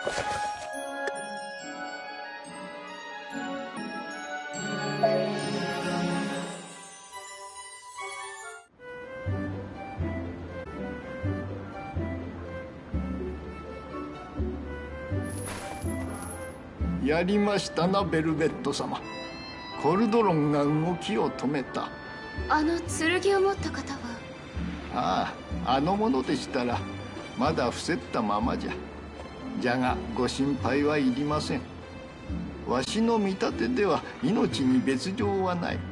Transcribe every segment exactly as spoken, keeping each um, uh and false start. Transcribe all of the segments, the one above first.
やりましたな、ベルベット様。コルドロンが動きを止めた。 あの剣を持った方は？ ああ、あのものでしたらまだ伏せったままじゃ。じゃがご心配はいりません。わしの見立てでは命に別状はない。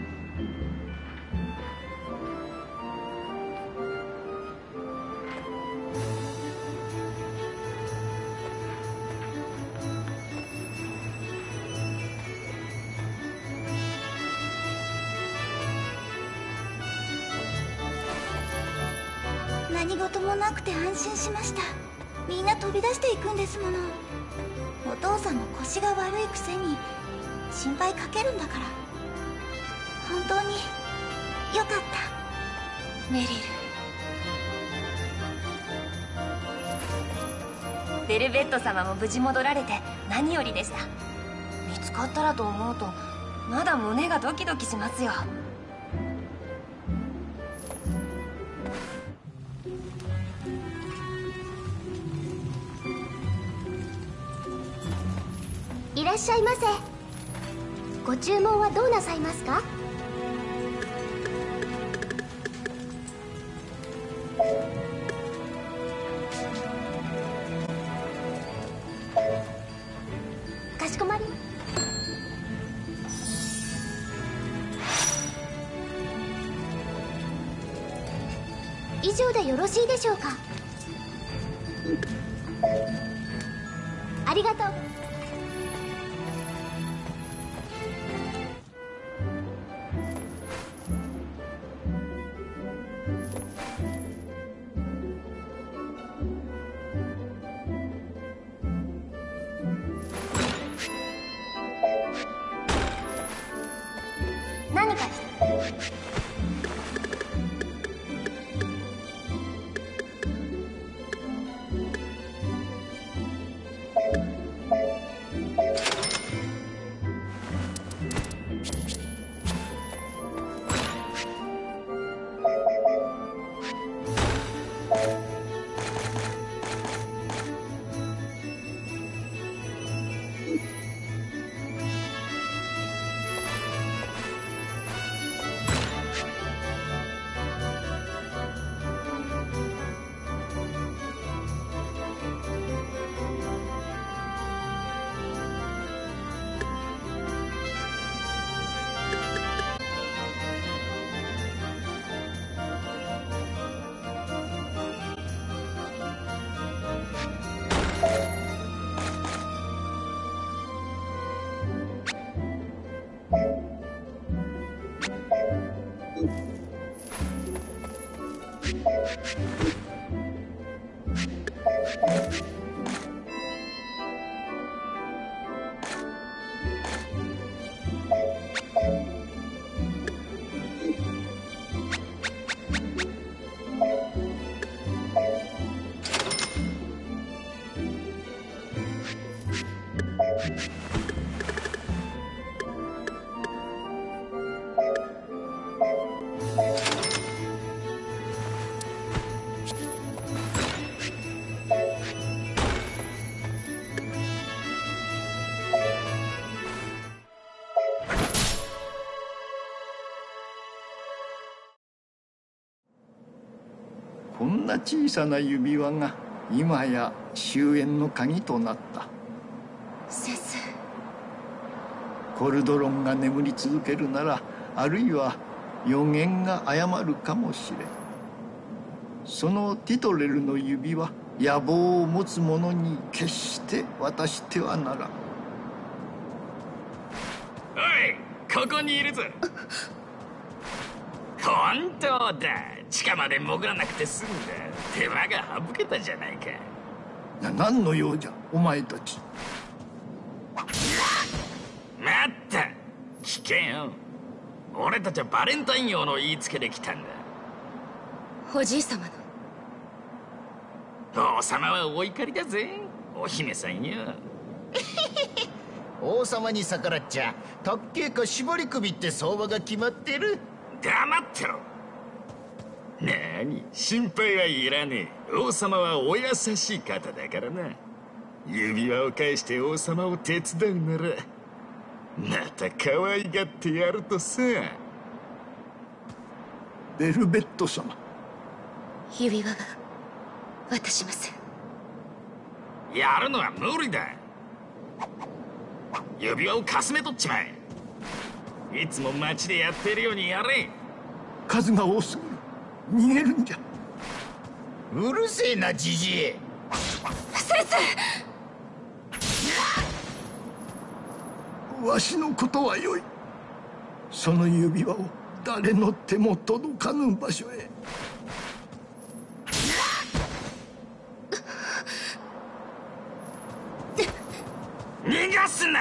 何事もなくて安心しました。みんな飛び出していくんですもの。お父さんも腰が悪いくせに心配かけるんだから。本当によかった。 メリル。ベルベット様も無事戻られて何よりでした。見つかったらと思うとまだ胸がドキドキしますよ。 いらっしゃいませ。ご注文はどうなさいますか？かしこまり。以上でよろしいでしょうか？ありがとう。何かした？ こんな小さな指輪が今や終焉の鍵となった。 先生。 コルドロンが眠り続けるなら、あるいは予言が誤るかもしれん。そのティトレルの指輪、野望を持つ者に決して渡してはならん。 おい、ここにいるぞ。本当だ。地下まで潜らなくて済んだ。手間が省けたじゃないか。 な、何の用じゃお前たち。 待った。聞けよ。俺たちはバレンタイン王の言いつけで来たんだ。 おじい様の。 王様はお怒りだぜ。 お姫さんよ。 王様に逆らっちゃ卓球か絞り首って相場が決まってる。 黙ってろ。なーに、心配はいらねえ。王様はお優しい方だからな。指輪を返して王様を手伝うならまた可愛がってやるとさ。 ベルベット様、 指輪は渡しません。 やるのは無理だ。指輪をかすめ取っちまえ。いつも街でやってるようにやれ。 数が多すぎる。逃げるんじゃ。 うるせえなジジイ。 先生、 わしのことはよい。その指輪を誰の手も届かぬ場所へ。 逃がすな。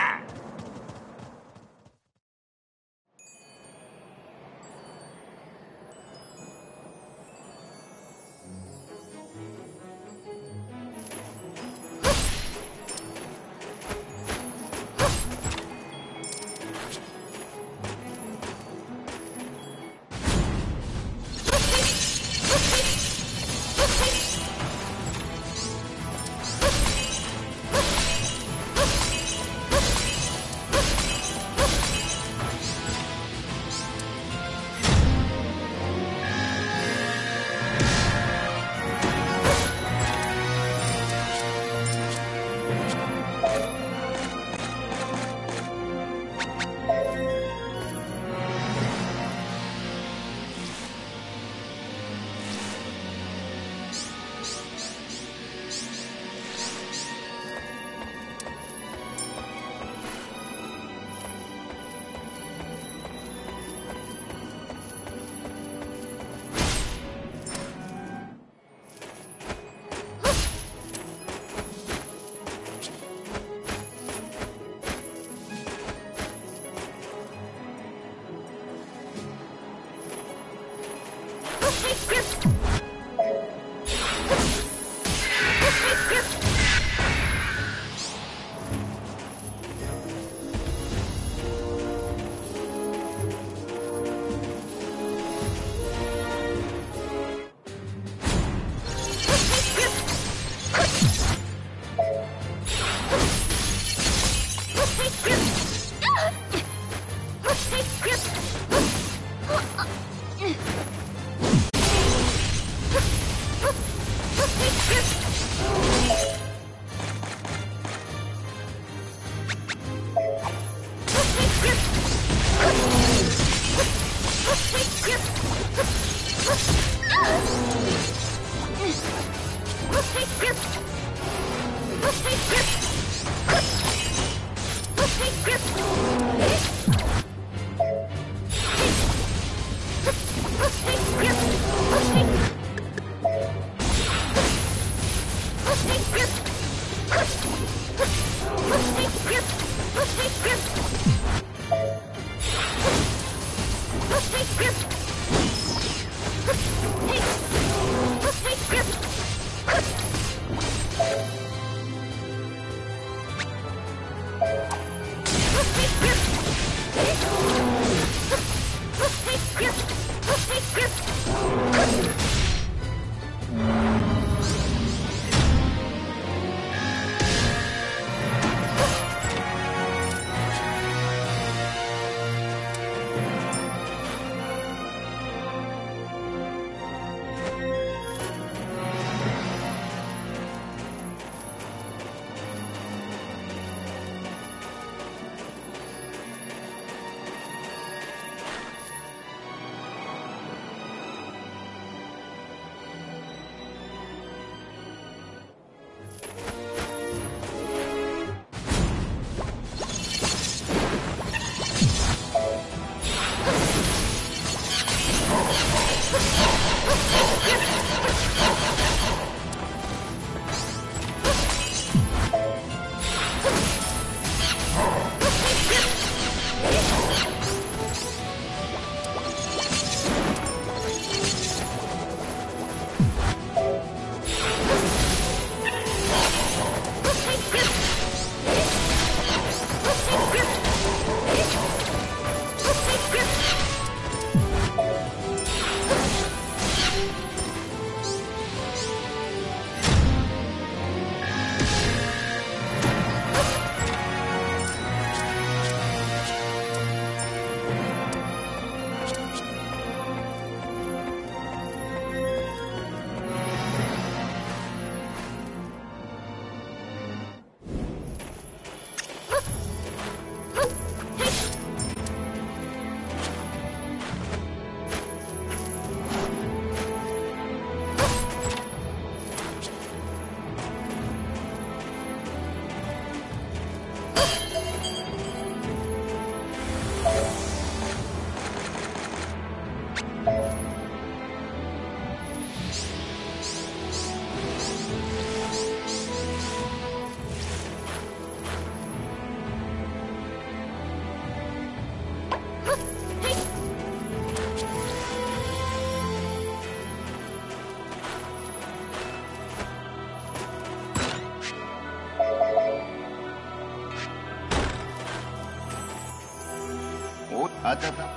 あたた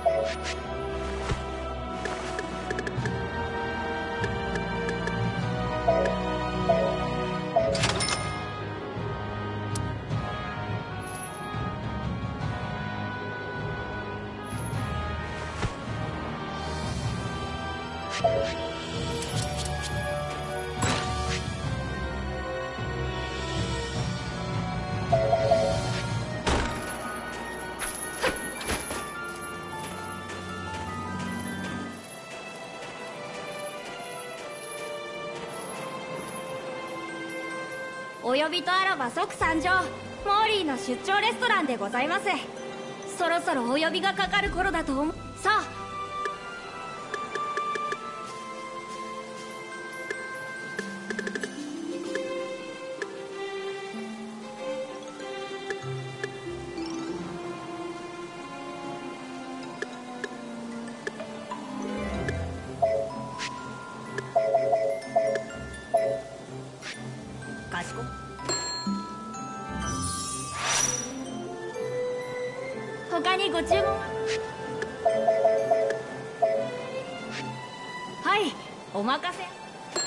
お呼びとあらば即参上。モーリーの出張レストランでございます。そろそろお呼びがかかる頃だと思う。さあ。かしこ他にご注文は。はい、お任せ。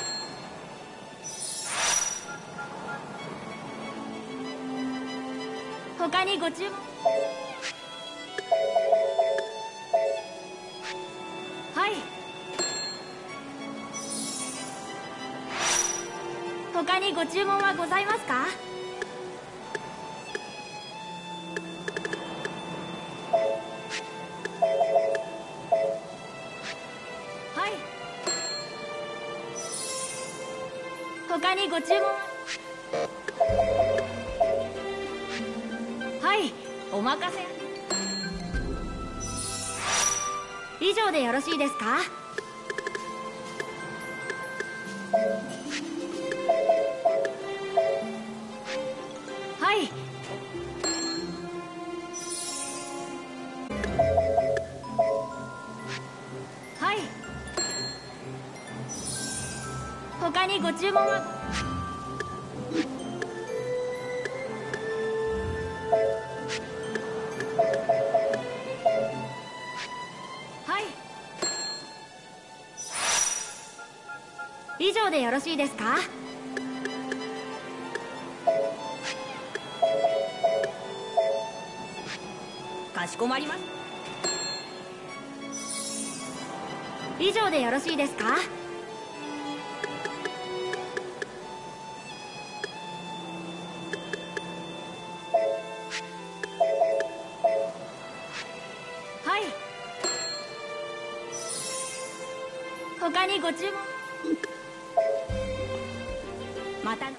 他にご注文。はい。他にご注文はございますか。はい。他にご注文は。はい、お任せ。以上でよろしいですか。はい。はい。他にご注文は。はい。以上でよろしいですか。かしこまります。以上でよろしいですか。はい。他にご注文。また。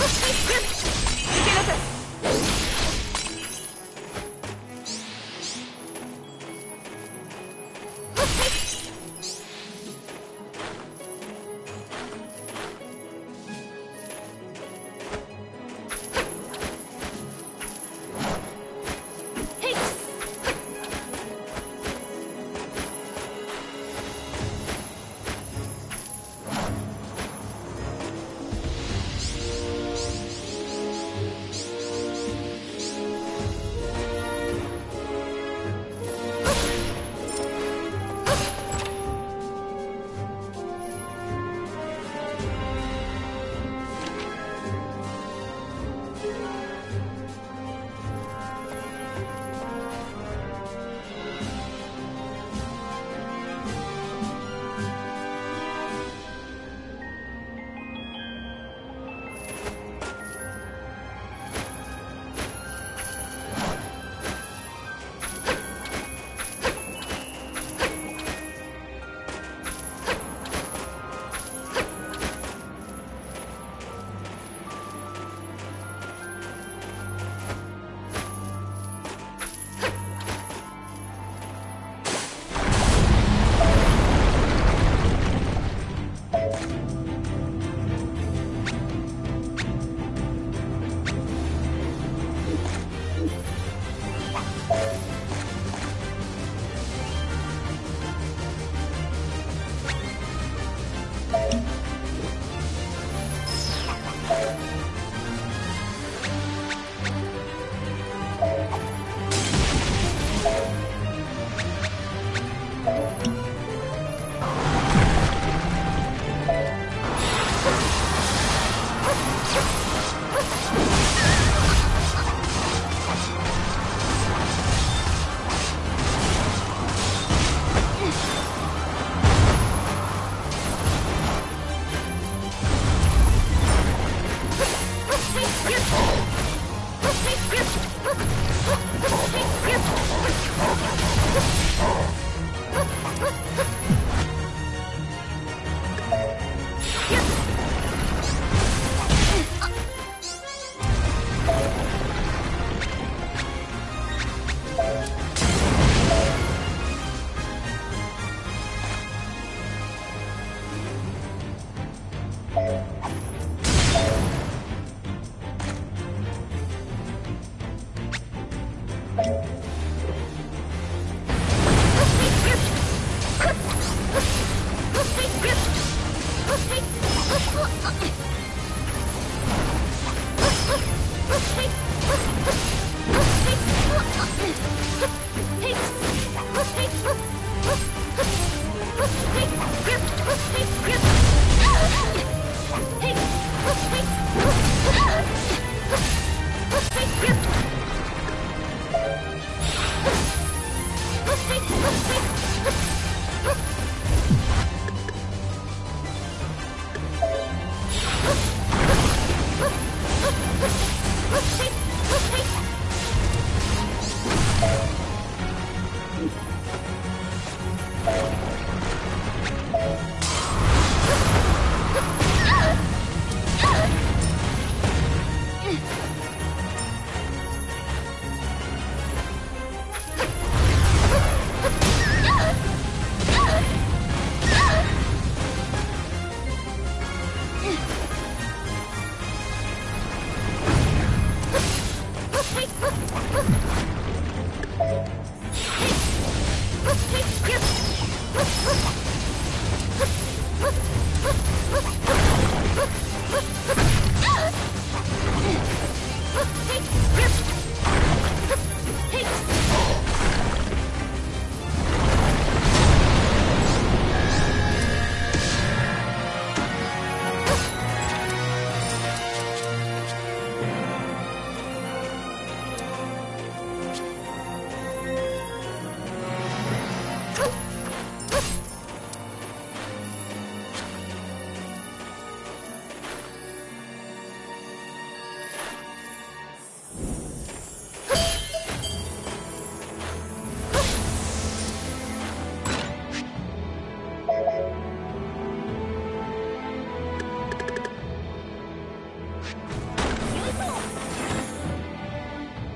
こ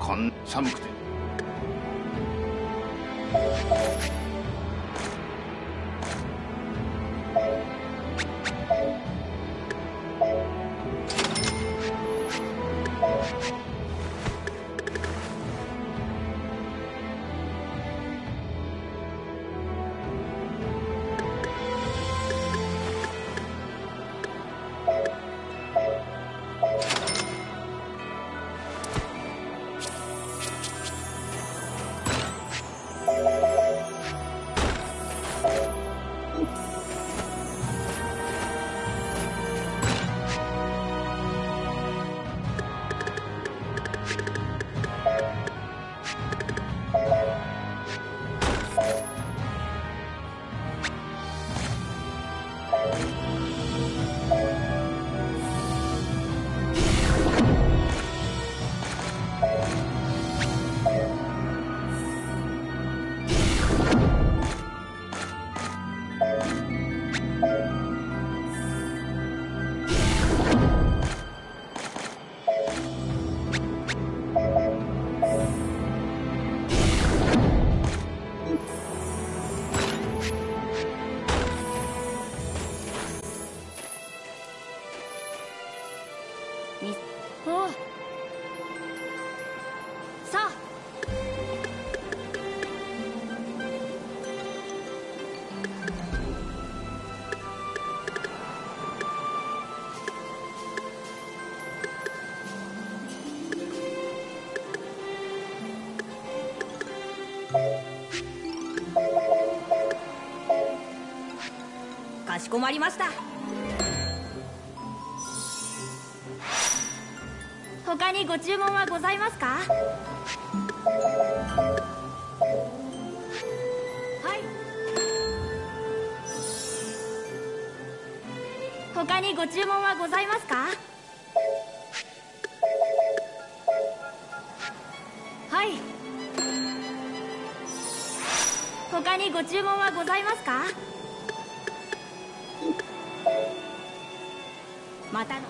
こん寒くて。 おう。さあ。かしこまりました。他にご注文はございますか？はい。他にご注文はございますか？はい。他にご注文はございますか？またの。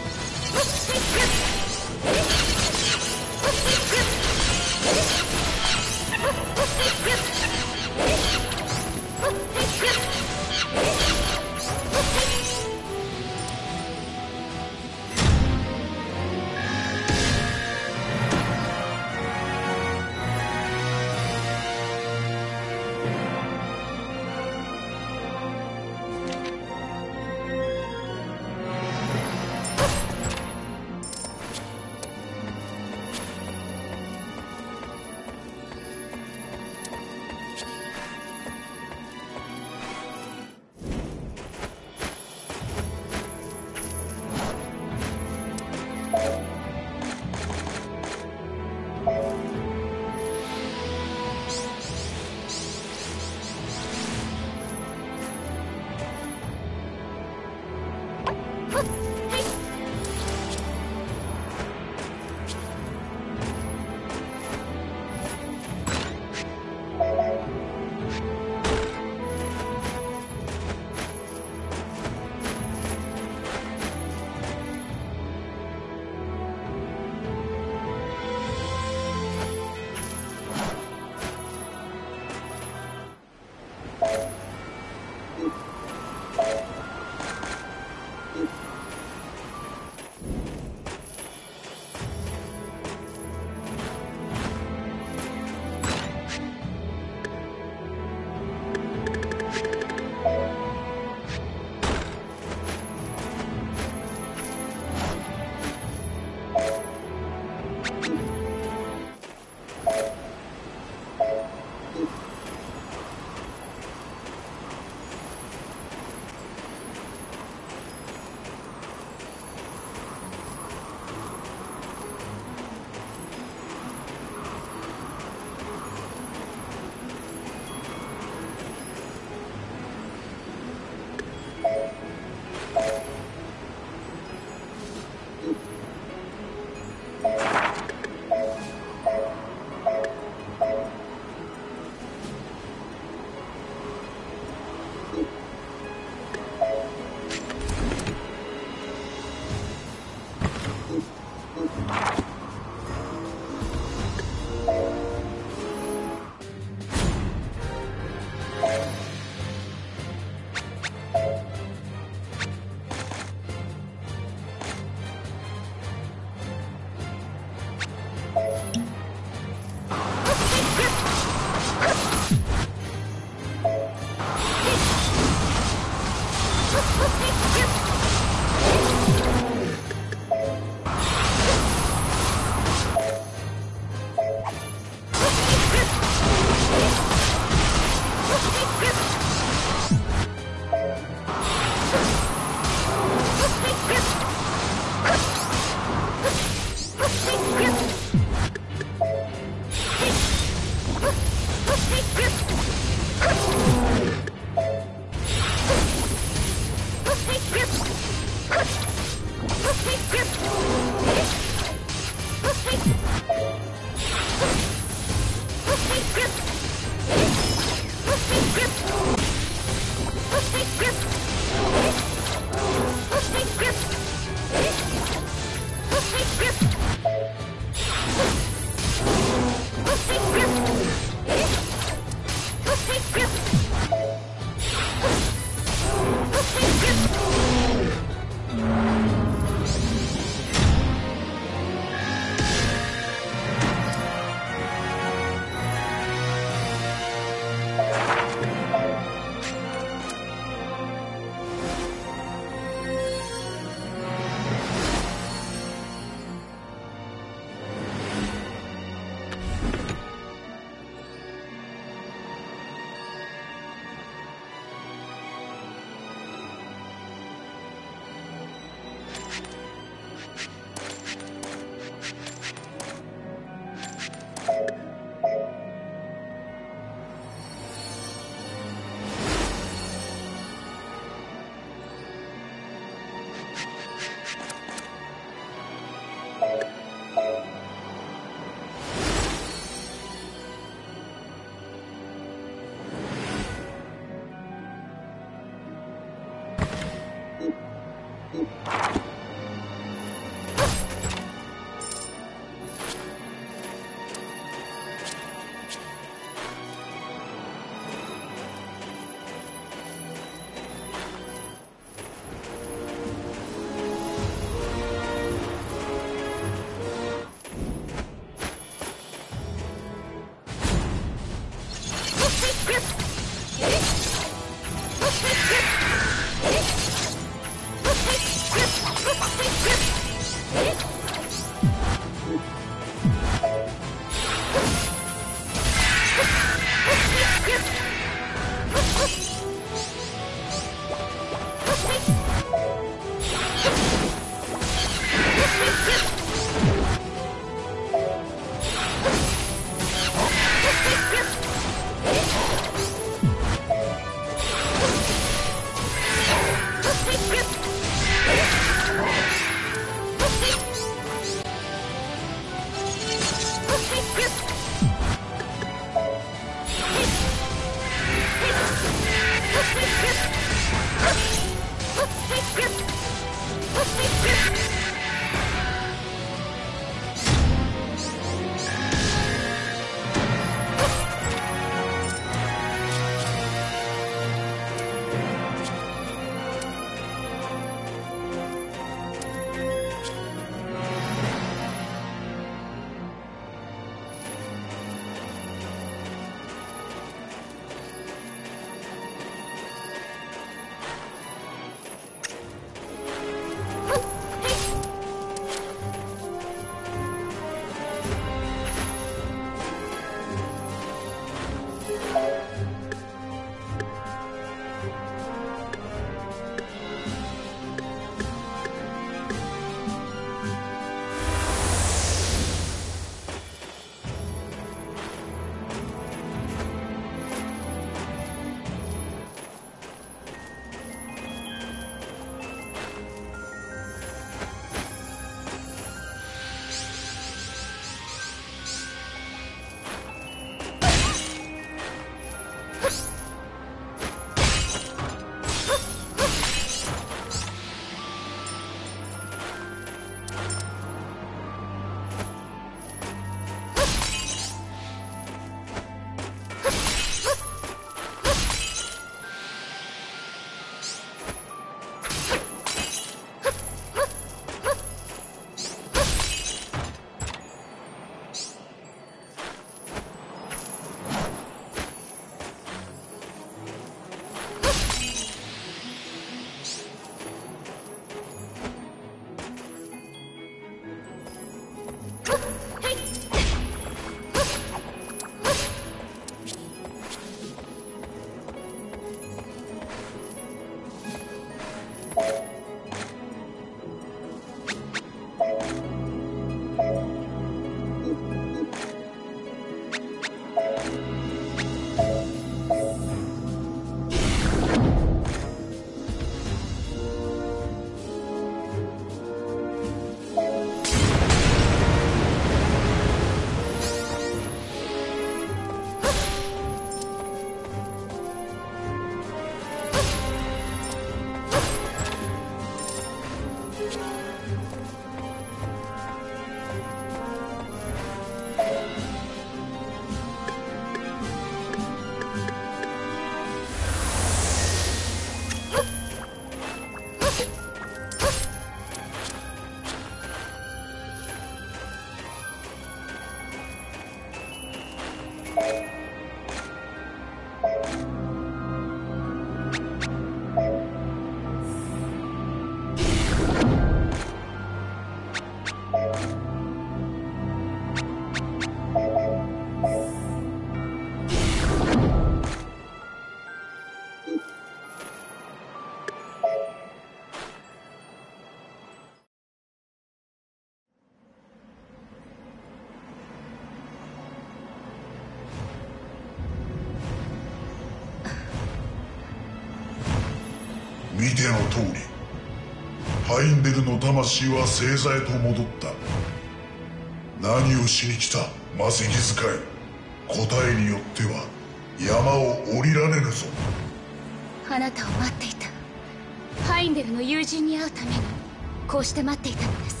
見ての通り、ハインデルの魂は星座へと戻った。何をしに来た魔石使い。答えによっては山を降りられるぞ。 あなたを待っていた。ハインデルの友人に会うためにこうして待っていたのです。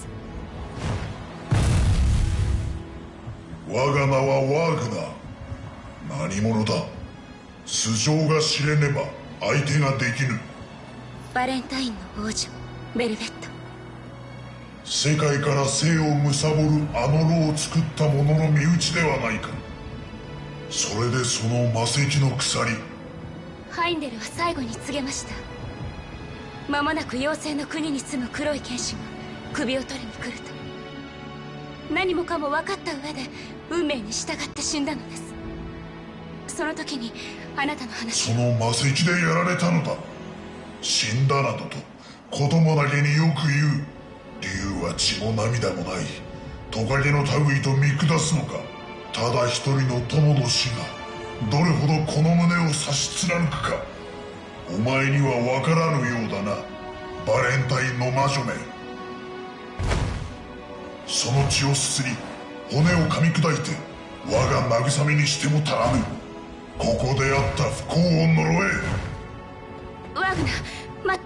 我が名はワーグナー。何者だ。素性が知れねば相手ができぬ。 バレンタインの王女ベルベット。 世界から生を貪るあの炉を作った者の身内ではないか。それでその魔石の鎖。 ハインデルは最後に告げました。間もなく妖精の国に住む黒い剣士が首を取りに来ると。何もかも分かった上で運命に従って死んだのです。その時にあなたの話。 その魔石でやられたのだ。死んだなどと子供だけによく言う。竜は血も涙もない。トカゲの類と見下すのか。ただ一人の友の死がどれほどこの胸を差し貫くか。お前には分からぬようだな、バレンタインの魔女め。その血をすすり骨を噛み砕いて我が慰めにしても足らぬ。ここであった不幸を呪え。 ワグナー、待って。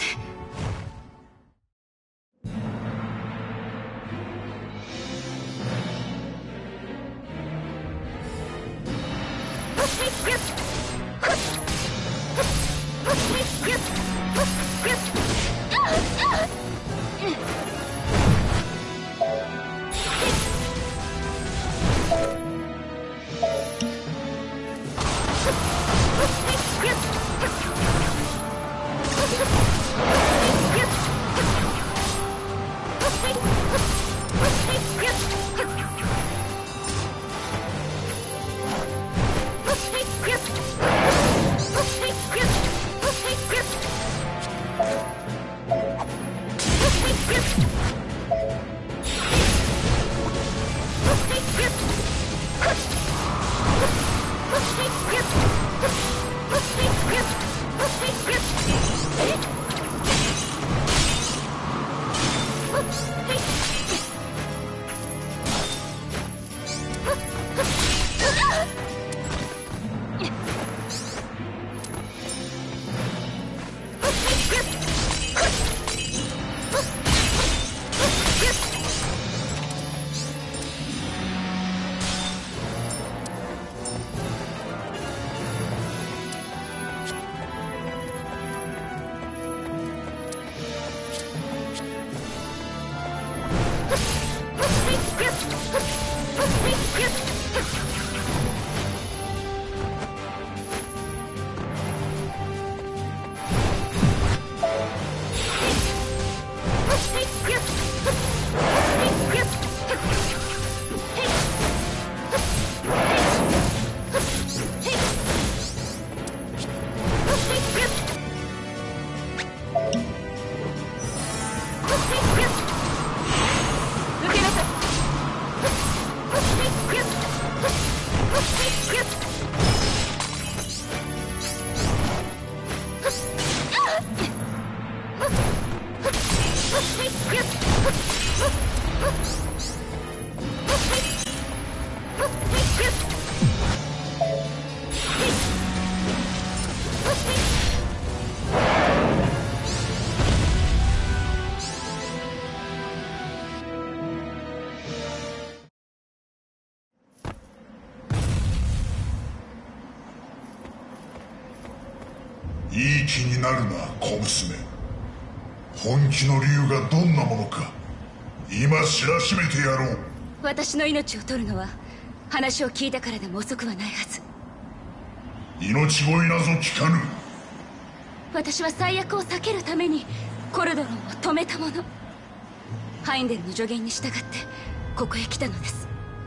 いい気になるな、小娘。本気の理由がどんなものか今知らしめてやろう。 私の命を取るのは話を聞いたからでも遅くはないはず。 命乞いなぞ聞かぬ。 私は最悪を避けるためにコルドロンを止めたもの。ハインデルの助言に従ってここへ来たのです。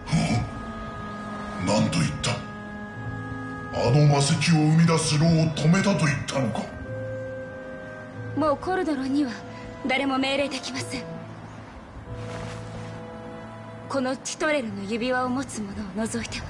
何と言った。あの魔石を生み出す炉を止めたと言ったのか。 もうコルドロンには誰も命令できません。このティトレルの指輪を持つ者を除いては。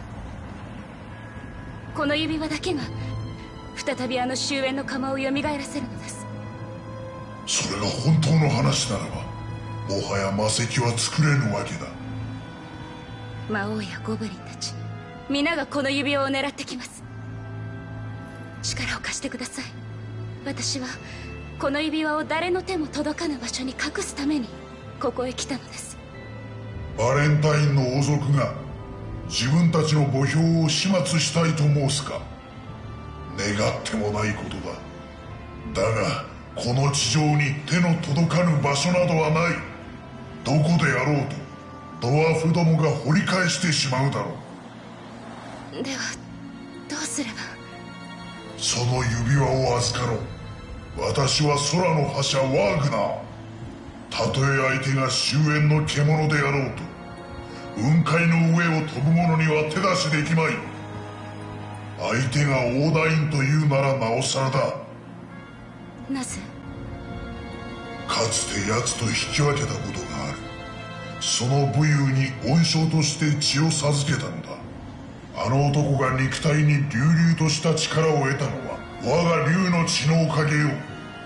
この指輪だけが再びあの終焉の釜を蘇らせるのです。 それが本当の話ならば、もはや魔石は作れぬわけだ。 魔王やゴブリンたち皆がこの指輪を狙ってきます。力を貸してください。私はこの指輪を誰の手も届かぬ場所に隠すためにここへ来たのです。 バレンタインの王族が自分たちの墓標を始末したいと申すか。願ってもないことだ。だがこの地上に手の届かぬ場所などはない。どこであろうとドワーフどもが掘り返してしまうだろう。ではどうすれば。 その指輪を預かろう。私は空の覇者ワーグナー。たとえ相手が終焉の獣であろうと、雲海の上を飛ぶ者には手出しできまい。相手がオーダインというならなおさらだ。 なぜ？ かつて奴と引き分けたことがある。その武勇に恩賞として血を授けたのだ。あの男が肉体に隆々とした力を得たのは我が竜の血のおかげよ。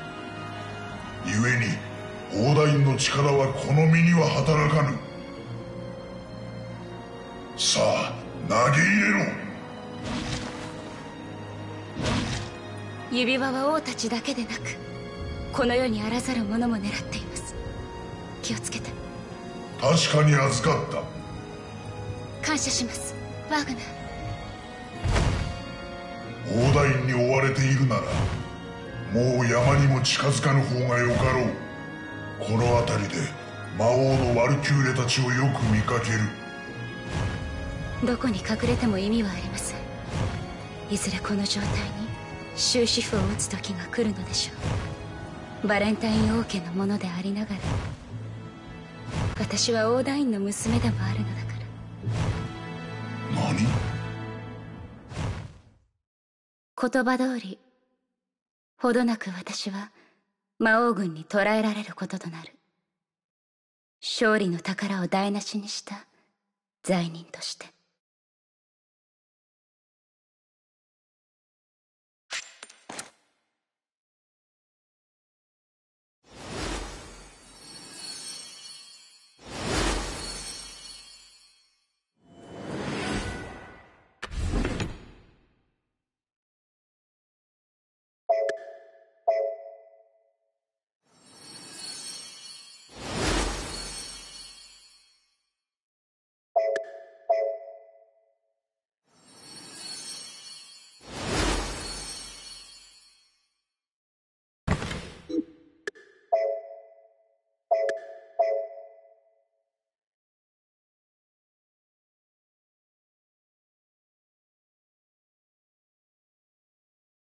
故にオーダインの力はこの身には働かぬ。さあ投げ入れろ。 指輪は王たちだけでなくこの世にあらざる者も狙っています。気をつけて。 確かに預かった。 感謝します、ワーグナー。 オーダインに追われているならもう山にも近づかぬ方がよかろう。この辺りで魔王のワルキューレたちをよく見かける。 どこに隠れても意味はありません。いずれこの状態に終止符を打つ時が来るのでしょう。バレンタイン王家のものでありながら私はオーダインの娘でもあるのだから。 何？ 言葉通りほどなく私は魔王軍に捕らえられることとなる。勝利の宝を台無しにした罪人として。